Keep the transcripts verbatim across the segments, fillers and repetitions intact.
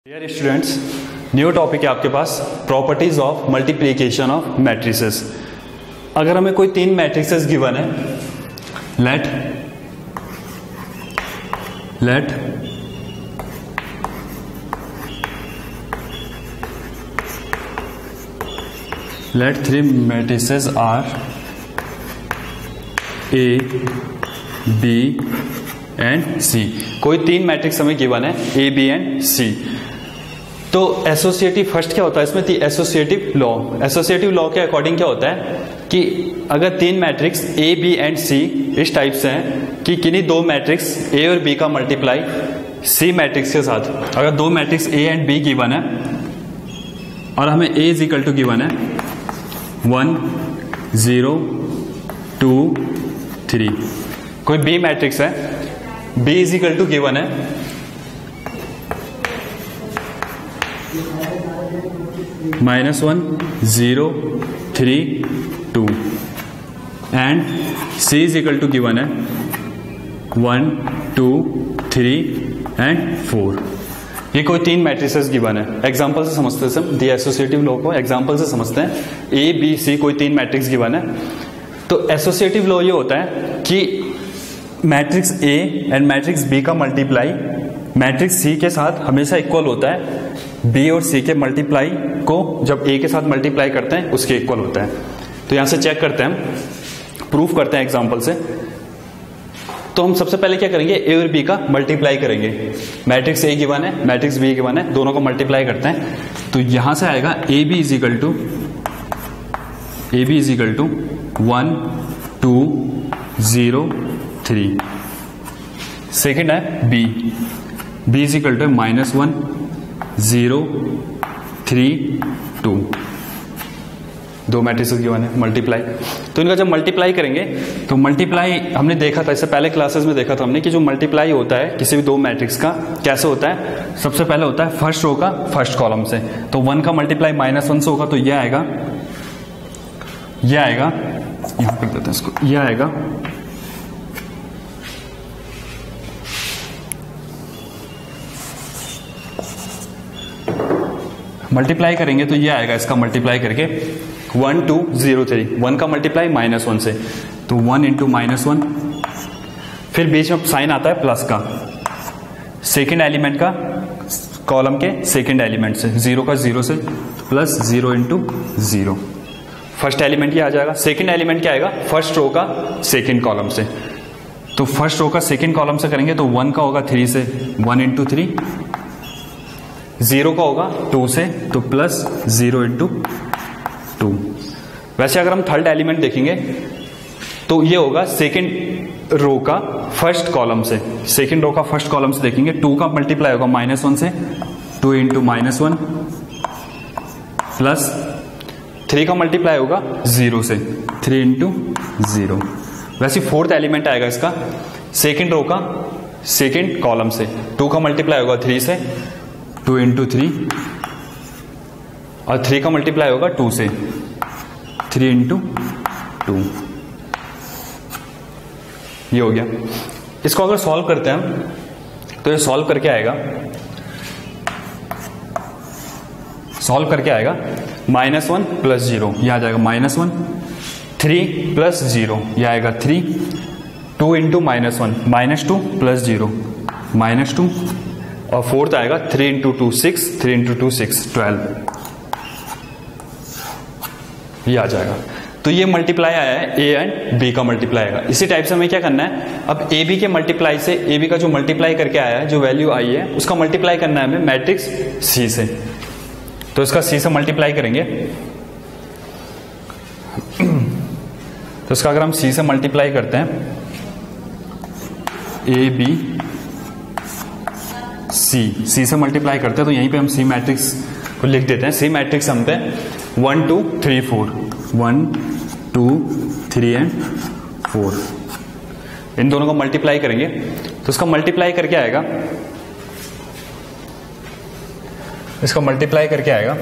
Dear students, new topic है आपके पास properties of multiplication of matrices. अगर हमें कोई तीन मैट्रिसेस गिवन है, let let let three matrices are A B and C. कोई तीन मैट्रिक्स हमें गिवन है ए बी एंड सी। तो एसोसिएटिव फर्स्ट क्या होता है इसमें, एसोसिएटिव लॉ। एसोसिएटिव लॉ के अकॉर्डिंग क्या होता है कि अगर तीन matrix A B and C इस टाइप से हैं कि किन्हीं दो मैट्रिक्स ए और बी का मल्टीप्लाई सी मैट्रिक्स के साथ, अगर दो matrix A and B given है और हमें A is equal to given है वन जीरो टू थ्री, कोई बी मैट्रिक्स है, B is equal to given है minus one zero three two and C is equal to given है one two three and four. ये कोई तीन matrices given है। Example से समझते हैं हम, दी एसोसिएटिव लॉ को एग्जांपल से समझते हैं। ए बी सी कोई तीन मैट्रिक्स गिवन है। तो एसोसिएटिव लॉ ये होता है कि matrix A and matrix B का मल्टीप्लाई मैट्रिक्स सी के साथ हमेशा इक्वल होता है। बी और सी के मल्टीप्लाई को जब ए के साथ मल्टीप्लाई करते हैं उसके इक्वल होता है। तो यहां से चेक करते हैं, हम प्रूफ करते हैं एग्जांपल से। तो हम सबसे पहले क्या करेंगे, ए और बी का मल्टीप्लाई करेंगे। मैट्रिक्स ए गिवन है, मैट्रिक्स बी गिवन है, दोनों को मल्टीप्लाई करते हैं। तो यहां से आएगा A B is equal to A B is equal to one two zero three. Second है B, B is equal to minus one zero three two. दो मैट्रिसेस गिवन है, मल्टीप्लाई। तो इनका जब मल्टीप्लाई करेंगे तो मल्टीप्लाई हमने देखा था, इससे पहले क्लासेस में देखा था हमने कि जो मल्टीप्लाई होता है किसी भी दो मैट्रिक्स का कैसे होता है। सबसे पहले होता है फर्स्ट रो का फर्स्ट कॉलम से। तो वन का मल्टीप्लाई माइनस वन से होगा, तो यह आएगा यह आएगा यहां पर देते हैं इसको, यह आएगा मल्टीप्लाई करेंगे तो ये आएगा इसका मल्टीप्लाई करके one two zero three. One का मल्टीप्लाई माइनस वन से, तो वन इंटू माइनस वन, फिर बीच में साइन आता है प्लस का, सेकेंड एलिमेंट का कॉलम के सेकेंड एलिमेंट से, जीरो का जीरो से plus zero into zero. First element ये आ जाएगा। सेकेंड एलिमेंट क्या आएगा, फर्स्ट रो का सेकेंड कॉलम से। तो फर्स्ट रो का सेकेंड कॉलम से करेंगे तो वन का होगा थ्री से, वन इंटू थ्री। जीरो का होगा टू से, तो प्लस जीरो इंटू टू। वैसे अगर हम थर्ड एलिमेंट देखेंगे तो ये होगा सेकेंड रो का फर्स्ट कॉलम से। सेकेंड रो का फर्स्ट कॉलम से देखेंगे, टू का मल्टीप्लाई होगा माइनस वन से, two into minus one, plus three का मल्टीप्लाई होगा जीरो से, थ्री इंटू जीरो। वैसे फोर्थ एलिमेंट आएगा इसका सेकेंड रो का सेकेंड कॉलम से। टू का मल्टीप्लाई होगा थ्री से, टू इंटू थ्री, और थ्री का मल्टीप्लाई होगा टू से, थ्री इंटू टू। ये हो गया। इसको अगर सॉल्व करते हैं हम तो ये सॉल्व करके आएगा सॉल्व करके आएगा माइनस वन प्लस जीरो, यह आ जाएगा minus one, three plus zero, यह आएगा three, two into minus one, minus two plus zero, minus two, और फोर्थ आएगा three into two six, three into two six twelve. ये आ जाएगा। तो ये मल्टीप्लाई आया है, ए एंड बी का मल्टीप्लाई आएगा। इसी टाइप से हमें क्या करना है, अब ए बी के मल्टीप्लाई से, ए बी का जो मल्टीप्लाई करके आया है, जो वैल्यू आई है उसका मल्टीप्लाई करना है हमें मैट्रिक्स सी से। तो इसका सी से मल्टीप्लाई करेंगे तो इसका अगर हम सी से मल्टीप्लाई करते हैं, ए बी सी, सी से मल्टीप्लाई करते हैं तो यहीं पे हम सी मैट्रिक्स को लिख देते हैं। सी मैट्रिक्स हम पे one two three four, one two three and four. इन दोनों को मल्टीप्लाई करेंगे तो इसका मल्टीप्लाई करके आएगा इसका मल्टीप्लाई करके आएगा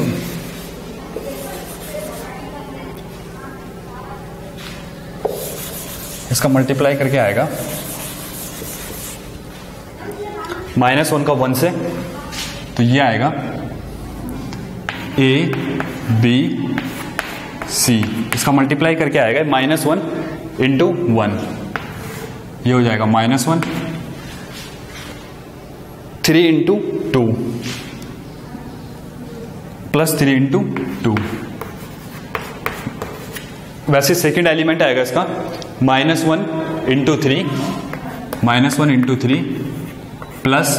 इसका मल्टीप्लाई करके आएगा माइनस वन का वन से, तो ये आएगा ए बी सी, इसका मल्टीप्लाई करके आएगा माइनस वन इंटू वन, ये हो जाएगा minus one, three into two plus three into two. वैसे सेकेंड एलिमेंट आएगा इसका minus one into three, minus one into three plus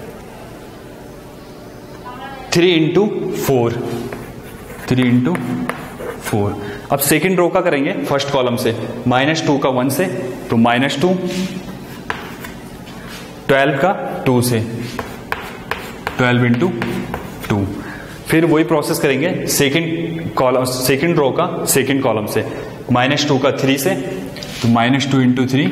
three into four, three into four. अब second row का करेंगे first column से, माइनस टू का one से, तो माइनस टू, ट्वेल्व का टू से, ट्वेल्व इंटू टू। फिर वही प्रोसेस करेंगे सेकेंड कॉलम, सेकेंड रो का सेकेंड कॉलम से, माइनस टू का थ्री से, तो minus two into three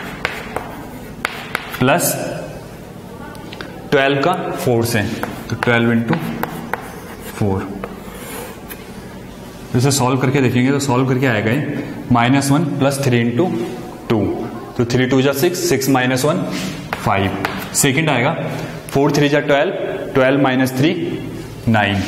plus twelve का फोर से, तो ट्वेल्व इंटू फोर। इसे सॉल्व करके देखेंगे तो सॉल्व करके आएगा ये minus one plus three into two, तो थ्री टू जा six, six minus one five. Second आएगा फोर थ्री जा twelve, twelve minus three nine.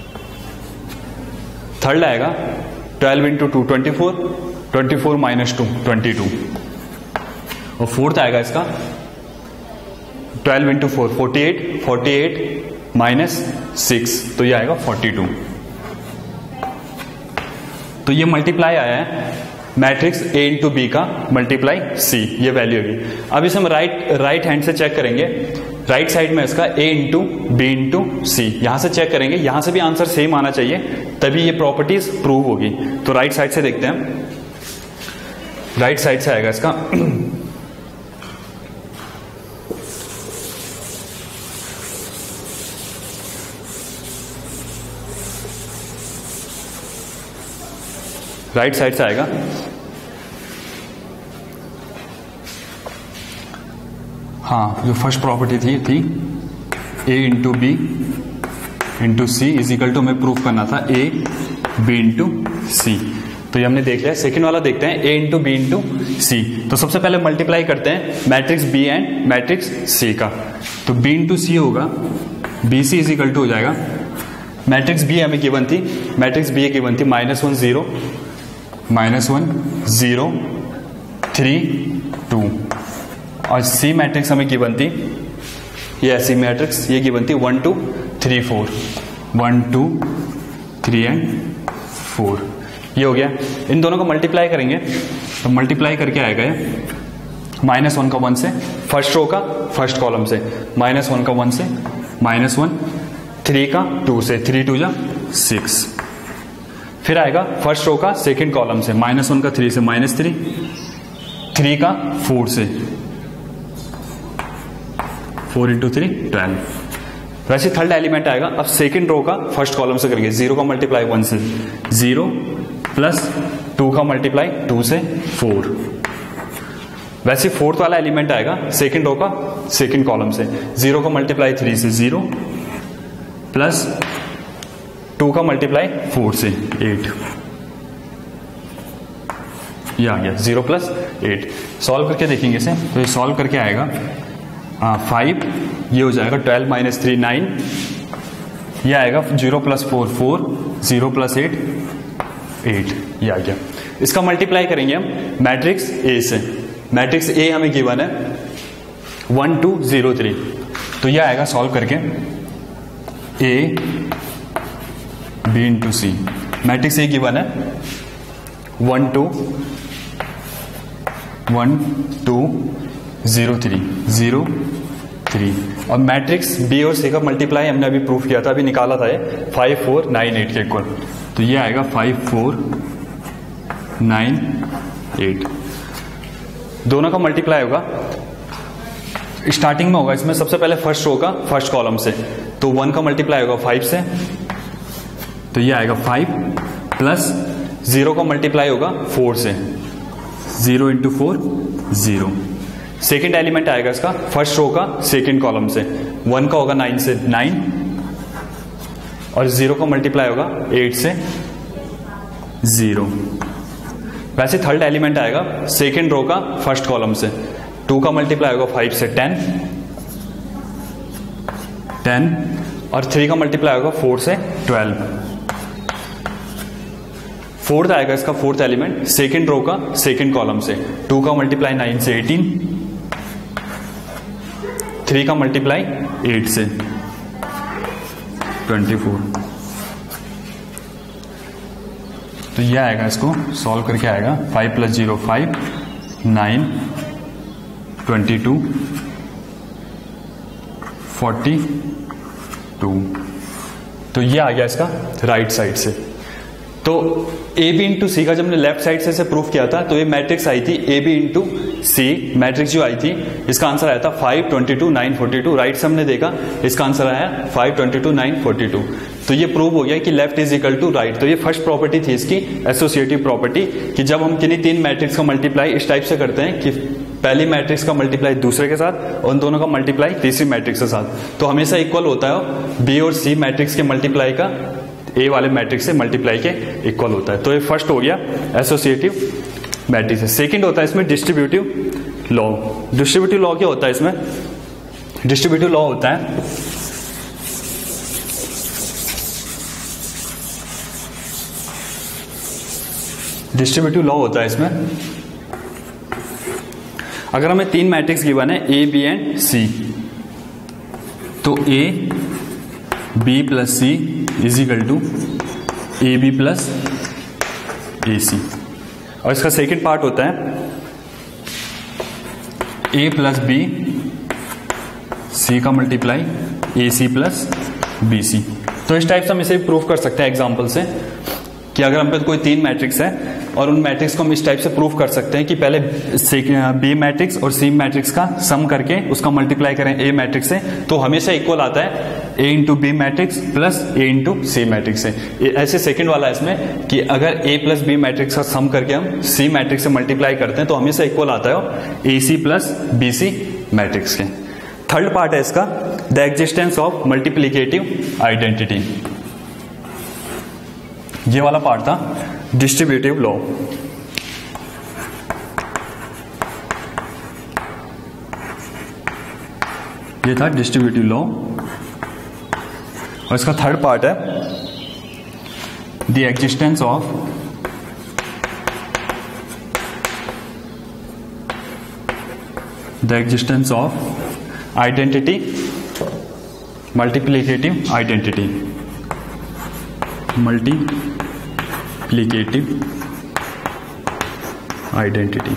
Third आएगा twelve into two twenty four, twenty four minus two twenty two. और fourth आएगा इसका twelve into four forty eight, forty eight minus six, तो ये आएगा forty two. तो ये मल्टीप्लाई आया है मैट्रिक्स ए इंटू बी का मल्टीप्लाई सी, ये वैल्यू होगी। अब इसे हम राइट राइट हैंड से चेक करेंगे, राइट साइड में इसका A into B into C, यहां से चेक करेंगे, यहां से भी आंसर सेम आना चाहिए तभी ये प्रॉपर्टीज प्रूव होगी। तो राइट साइड से देखते हैं, राइट साइड से आएगा इसका राइट साइड से आएगा हाँ, जो फर्स्ट प्रॉपर्टी थी थी A into B into C is equal to हमें प्रूफ करना था ए बी इंटू सी, तो ये हमने देख लिया। सेकेंड वाला देखते हैं A into B into C. तो सबसे पहले मल्टीप्लाई करते हैं matrix B and matrix C का, तो बी इंटू सी होगा, B C is equal to हो जाएगा, मैट्रिक्स बी हमें गिवन थी, मैट्रिक्स बी गिवन थी minus one zero, minus one zero three two, और सी मैट्रिक्स हमें गिवन थी, ये सी मैट्रिक्स ये गिवन थी one two three four, one two three and four, ये हो गया। इन दोनों को मल्टीप्लाई करेंगे तो मल्टीप्लाई करके आएगा ये माइनस वन का वन से, फर्स्ट रो का फर्स्ट कॉलम से, माइनस वन का वन से, माइनस वन, थ्री का टू से, थ्री टू जा सिक्स। फिर आएगा फर्स्ट रो का सेकेंड कॉलम से, माइनस वन का थ्री से, माइनस थ्री, थ्री का फोर से, फोर इंटू थ्री ट्वेल्व। वैसे थर्ड एलिमेंट आएगा, अब सेकेंड रो का फर्स्ट कॉलम से करेंगे, जीरो का मल्टीप्लाई वन से, जीरो प्लस टू का मल्टीप्लाई टू से फोर। वैसे फोर्थ वाला एलिमेंट आएगा सेकेंड रो का सेकेंड कॉलम से, जीरो का मल्टीप्लाई थ्री से, जीरो प्लस टू का मल्टीप्लाई फोर से, एट, ये आ गया जीरो प्लस एट। सॉल्व करके देखेंगे इसे, तो ये सॉल्व करके आएगा फाइव, ये हो जाएगा ट्वेल्व माइनस थ्री नाइन, ये आएगा zero plus four four, zero plus eight eight, ये आ गया। इसका मल्टीप्लाई करेंगे हम मैट्रिक्स ए से, मैट्रिक्स ए हमें गिवन है वन टू जीरो थ्री, तो ये आएगा सॉल्व करके A B into C, matrix A given है one two one two zero three zero three, और मैट्रिक्स बी और सी का मल्टीप्लाई हमने अभी प्रूफ किया था, अभी निकाला था ये फाइव फोर नाइन एट के इक्वल, तो ये आएगा फाइव फोर नाइन एट। दोनों का मल्टीप्लाई होगा, स्टार्टिंग में होगा इसमें सबसे पहले फर्स्ट रो का फर्स्ट कॉलम से, तो वन का मल्टीप्लाई होगा फाइव से, तो ये आएगा फाइव प्लस जीरो का मल्टीप्लाई होगा फोर से, zero into four zero. Second element आएगा इसका फर्स्ट रो का सेकेंड कॉलम से, वन का होगा नाइन से, नाइन, और जीरो का मल्टीप्लाई होगा एट से, जीरो। वैसे थर्ड एलिमेंट आएगा सेकेंड रो का फर्स्ट कॉलम से, टू का मल्टीप्लाई होगा फाइव से, टेन, टेन और थ्री का मल्टीप्लाई होगा फोर से ट्वेल्व। फोर्थ आएगा इसका फोर्थ एलिमेंट सेकेंड रो का सेकेंड कॉलम से, टू का मल्टीप्लाई नाइन से एटीन, थ्री का मल्टीप्लाई एट से ट्वेंटी फोर। तो ये आएगा, इसको सॉल्व करके आएगा five plus zero five, nine, twenty two, forty two. तो ये आ गया इसका राइट साइड से। तो ए बी इंटू सी का जब हमने लेफ्ट साइड से, से प्रूफ किया था तो ये मैट्रिक्स आई थी A B into C, matrix जो आई थी इसका आंसर आया था five, twenty two, nine, forty two. Right से हमने देखा इसका आंसर आया five, twenty two, nine, forty two. तो ये प्रूव हो गया कि left is equal to right. तो ये फर्स्ट प्रॉपर्टी थी इसकी एसोसिएटिव प्रॉपर्टी, कि जब हम किन्हीं तीन मैट्रिक्स का मल्टीप्लाई इस टाइप से करते हैं कि पहली मैट्रिक्स का मल्टीप्लाई दूसरे के साथ और उन दोनों का मल्टीप्लाई तीसरी मैट्रिक्स के साथ, तो हमेशा इक्वल होता है बी और सी मैट्रिक्स के मल्टीप्लाई का ए वाले मैट्रिक्स से मल्टीप्लाई के इक्वल होता है। तो ये फर्स्ट हो गया एसोसिएटिव मैट्रिक्स। सेकंड होता है इसमें डिस्ट्रीब्यूटिव लॉ। डिस्ट्रीब्यूटिव लॉ क्या होता है इसमें? डिस्ट्रीब्यूटिव लॉ होता है डिस्ट्रीब्यूटिव लॉ होता है इसमें, अगर हमें तीन मैट्रिक्स गिवन है ए बी एंड सी, तो A B plus C is equal to A B plus A C. और इसका सेकेंड पार्ट होता है ए प्लस बी सी का multiply A C plus B C. तो इस टाइप से हम इसे प्रूफ कर सकते हैं एग्जांपल से, कि अगर हम पे कोई तीन मैट्रिक्स है और उन मैट्रिक्स को हम इस टाइप से प्रूफ कर सकते हैं कि पहले बी मैट्रिक्स और सी मैट्रिक्स का सम करके उसका मल्टीप्लाई करें ए मैट्रिक्स से, तो हमेशा इक्वल आता है A into B matrix plus A into C matrix से। ऐसे सेकंड वाला है इसमें कि अगर ए प्लस बी मैट्रिक्स का सम करके हम सी मैट्रिक्स से मल्टीप्लाई करते हैं तो हमेशा इक्वल आता है A C plus B C matrix के। थर्ड पार्ट है इसका the existence of multiplicative identity. ये वाला पार्ट था डिस्ट्रीब्यूटिव लॉ। ये था डिस्ट्रीब्यूटिव लॉ और इसका थर्ड पार्ट है the existence of the existence of identity multiplicative identity multiplicative identity.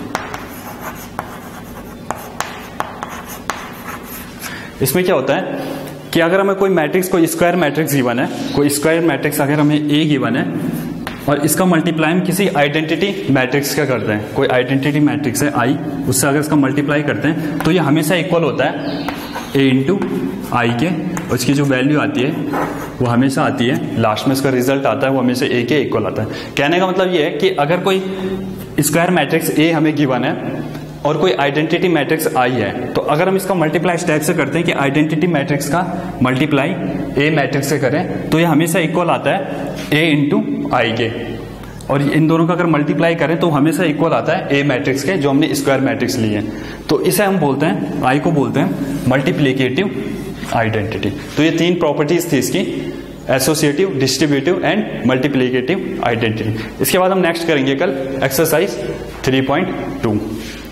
इसमें क्या होता है कि अगर हमें कोई मैट्रिक्स कोई स्क्वायर मैट्रिक्स गिवन है, कोई स्क्वायर मैट्रिक्स अगर हमें ए गिवन है और इसका मल्टीप्लाई हम किसी आइडेंटिटी मैट्रिक्स का करते हैं, कोई आइडेंटिटी मैट्रिक्स है आई, उससे अगर इसका मल्टीप्लाई करते हैं तो ये हमेशा इक्वल होता है ए इंटू आई के, और इसकी जो वैल्यू आती है वो हमेशा आती है लास्ट में इसका रिजल्ट आता है वो हमेशा ए के इक्वल आता है। कहने का मतलब ये है कि अगर कोई स्क्वायर मैट्रिक्स ए हमें गिवन है और कोई आइडेंटिटी मैट्रिक्स आई है, तो अगर हम इसका मल्टीप्लाई इस टाइप से करते हैं कि आइडेंटिटी मैट्रिक्स का मल्टीप्लाई ए मैट्रिक्स से करें तो ये हमेशा इक्वल आता है ए इंटू आई के, और इन दोनों का अगर मल्टीप्लाई करें तो हमेशा इक्वल आता है ए मैट्रिक्स के जो हमने स्क्वायर मैट्रिक्स लिए हैं। तो इसे हम बोलते हैं आई को बोलते हैं मल्टीप्लीकेटिव आइडेंटिटी। तो ये तीन प्रॉपर्टीज थी इसकी, associative, distributive and multiplicative identity. इसके बाद हम नेक्स्ट करेंगे कल एक्सरसाइज थ्री पॉइंट टू।